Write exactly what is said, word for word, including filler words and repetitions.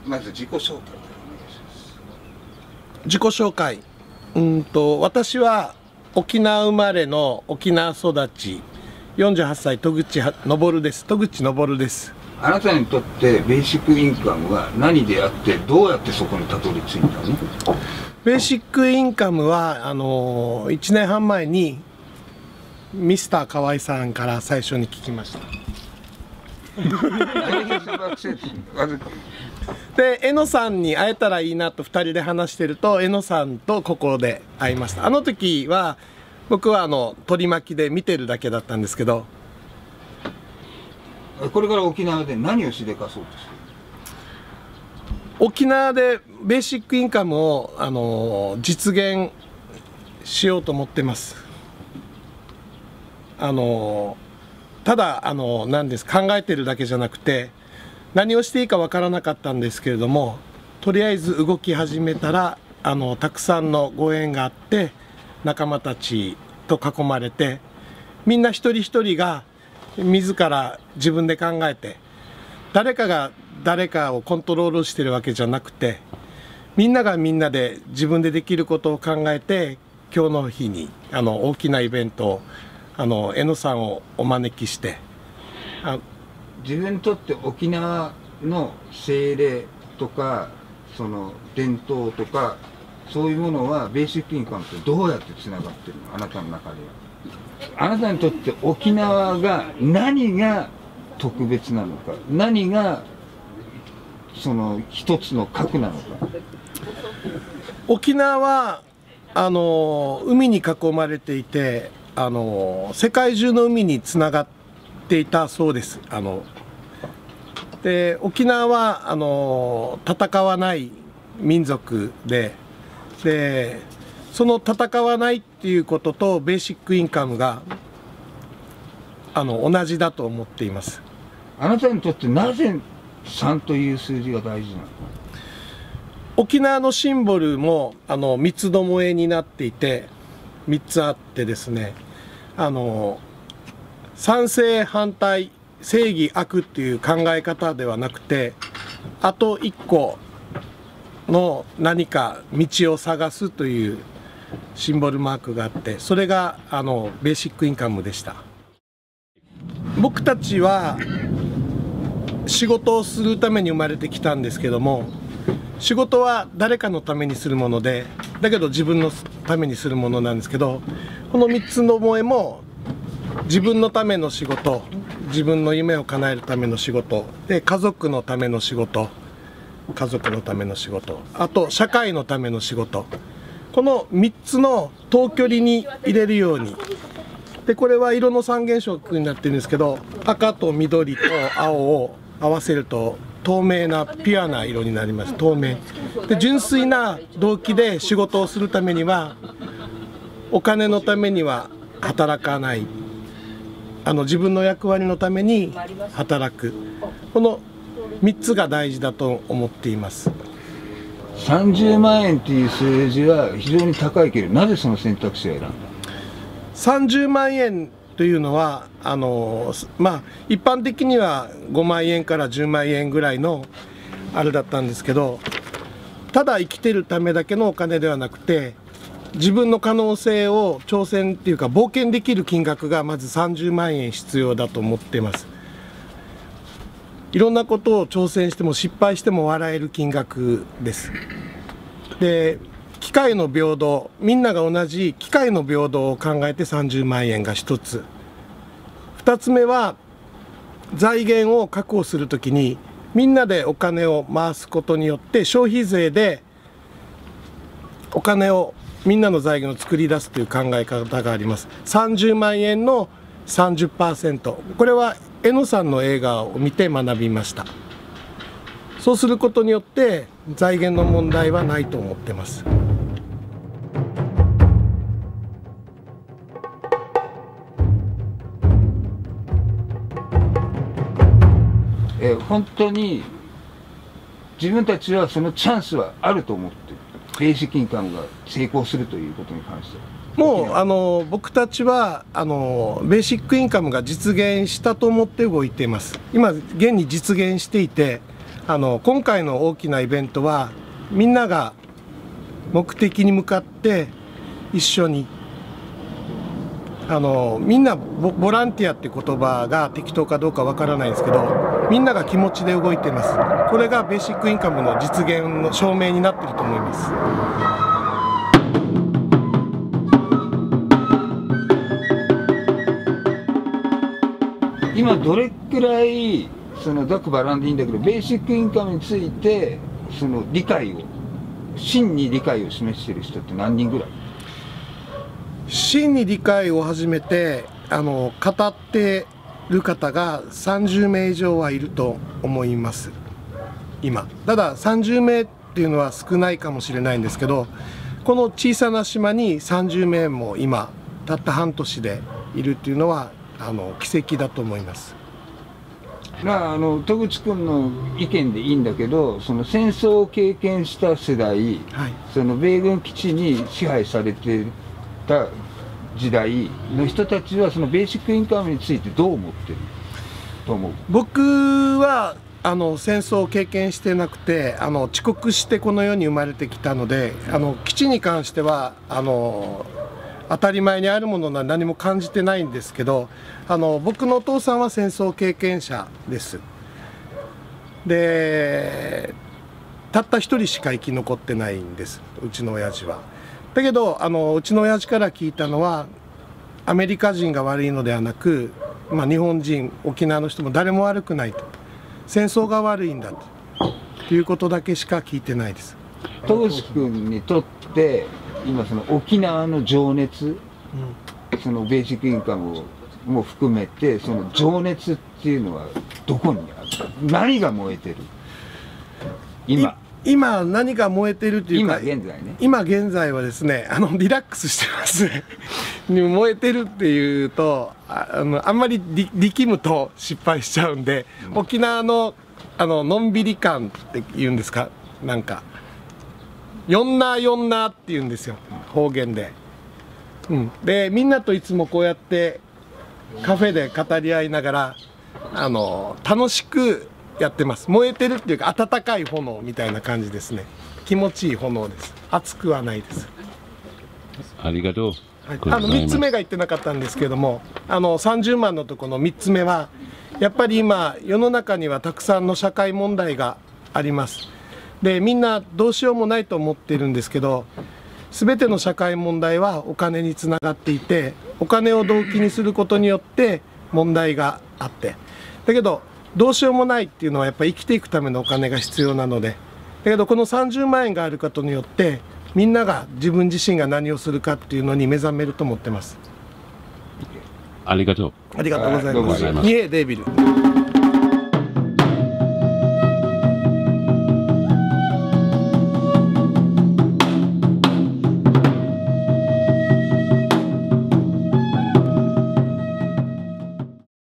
まず自己紹介からお願いします。 自己紹介。うんと私は沖縄生まれの沖縄育ちよんじゅうはっさい戸口昇です。戸口昇です。 あなたにとってベーシックインカムは何であってどうやってそこにたどり着いたの？ ベーシックインカムはあのいちねんはんまえにミスター河合さんから最初に聞きました。で、えのさんに会えたらいいなとふたりで話してると、えのさんとここで会いました。あの時は僕はあの取り巻きで見てるだけだったんですけど、 これから沖縄で何をしでかそうとしてる？ 沖縄でベーシックインカムをあの実現しようと思ってます。あのただあの何です考えてるだけじゃなくて、何をしていいかわからなかったんですけれども、とりあえず動き始めたらあのたくさんのご縁があって、仲間たちと囲まれて、みんな一人一人が自ら自分で考えて、誰かが誰かをコントロールしてるわけじゃなくて、みんながみんなで自分でできることを考えて、今日の日にあの大きなイベントをあのえのさんをお招きして、あ自分にとって沖縄の精霊とかその伝統とかそういうものはベーシックインカムとどうやってつながってるの？あなたの中では。あなたにとって沖縄が何が特別なのか、何がその一つの核なのか。 沖縄はあの海に囲まれていて、あの世界中の海につながっていたそうです。あので沖縄はあの戦わない民族で、でその戦わないっていうこととベーシックインカムがあの同じだと思っています。 あなたにとってなぜさんという数字が大事なの？ 沖縄のシンボルもあの三つどもえになっていて、みっつあってですね、あの賛成反対正義悪っていう考え方ではなくて、あといっこの何か道を探すというシンボルマークがあって、それがあのベーシックインカムでした。僕たちは仕事をするために生まれてきたんですけども、仕事は誰かのためにするもので、だけど自分のためにするものなんですけど、このみっつの思いも自分のための仕事、自分の夢を叶えるための仕事で、家族のための仕事、家族のための仕事、あと社会のための仕事、このみっつの等距離に入れるように。でこれは色の三原色になってるんですけど、赤と緑と青を合わせると透明なピュアな色になります。透明で純粋な動機で仕事をするためには、お金のためには働かない、あの自分の役割のために働く、このみっつが大事だと思っています。 さんじゅうまんえんという数字は非常に高いけど、なぜその選択肢を選んだ？ さんじゅうまんえんというのはあのまあ一般的にはごまんえんからじゅうまんえんぐらいのあれだったんですけど、ただ生きてるためだけのお金ではなくて、自分の可能性を挑戦っていうか冒険できる金額がまずさんじゅうまんえん必要だと思っています。いろんなことを挑戦しても失敗しても笑える金額です。で機会の平等、みんなが同じ機会の平等を考えてさんじゅうまんえんがひとつ。ふたつめは財源を確保するときにみんなでお金を回すことによって消費税でお金をみんなの財源を作り出すという考え方があります。さんじゅうまんえんの さんじゅっパーセント、 これはえのさんの映画を見て学びました。そうすることによって財源の問題はないと思ってます。 え本当に自分たちはそのチャンスはあると思ってる？ベーシックインカムが成功するということに関しては。 もうあの僕たちはあのベーシックインカムが実現したと思って動いています。今現に実現していて、 あの今回の大きなイベントはみんなが目的に向かって一緒にあのみんな ボ, ボランティアって言葉が適当かどうかわからないんですけど、みんなが気持ちで動いています。これがベーシックインカムの実現の証明になっていると思います。 今どれくらいそのざっくばらんでいいんだけど、ベーシックインカムについてその理解を真に理解を示している人って何人ぐらい？ 真に理解を始めてあの語ってる方がさんじゅうめい以上はいると思います今。たださんじゅうめいっていうのは少ないかもしれないんですけど、この小さな島にさんじゅうめいも今たった半年でいるっていうのはあの奇跡だと思います。 まあ、あの戸口君の意見でいいんだけど、その戦争を経験した世代、はい、その米軍基地に支配されてた時代の人たちはそのベーシックインカムについてどう思ってると思う？ 僕はあの戦争を経験してなくて、あの遅刻してこの世に生まれてきたので、あの基地に関してはあの当たり前にあるものは何も感じてないんですけど、あの僕のお父さんは戦争経験者です。でたった一人しか生き残ってないんです、うちの親父は。だけどあのうちの親父から聞いたのは、アメリカ人が悪いのではなく、まあ、日本人沖縄の人も誰も悪くないと、戦争が悪いんだということだけしか聞いてないです。 戸口君にとって今その沖縄の情熱、うん、そのベーシックインカムも含めてその情熱っていうのはどこにある？何が燃えてる今？ 今何が燃えてるっていうか、 今現在ね、 今現在はですね、あのリラックスしてます燃えてるっていうと あ, あ, のあんまり力むと失敗しちゃうんで、うん、沖縄のあののんびり感っていうんですか、なんかよんなよんなっていうんですよ、方言で、うん、でみんなといつもこうやってカフェで語り合いながらあの楽しくやってます。燃えてるっていうか温かい炎みたいな感じですね。気持ちいい炎です。熱くはないです。 ありがとう。 はい、あのみっつめが言ってなかったんですけども、あのさんじゅうまんのところのみっつめはやっぱり今世の中にはたくさんの社会問題があります。でみんなどうしようもないと思っているんですけど、全ての社会問題はお金につながっていて、お金を動機にすることによって問題があって、だけどどうしようもないっていうのはやっぱり生きていくためのお金が必要なので、だけどこのさんじゅうまんえんがあることによってみんなが自分自身が何をするかっていうのに目覚めると思ってます。 ありがとう。 ありがとうございます。三重デービル。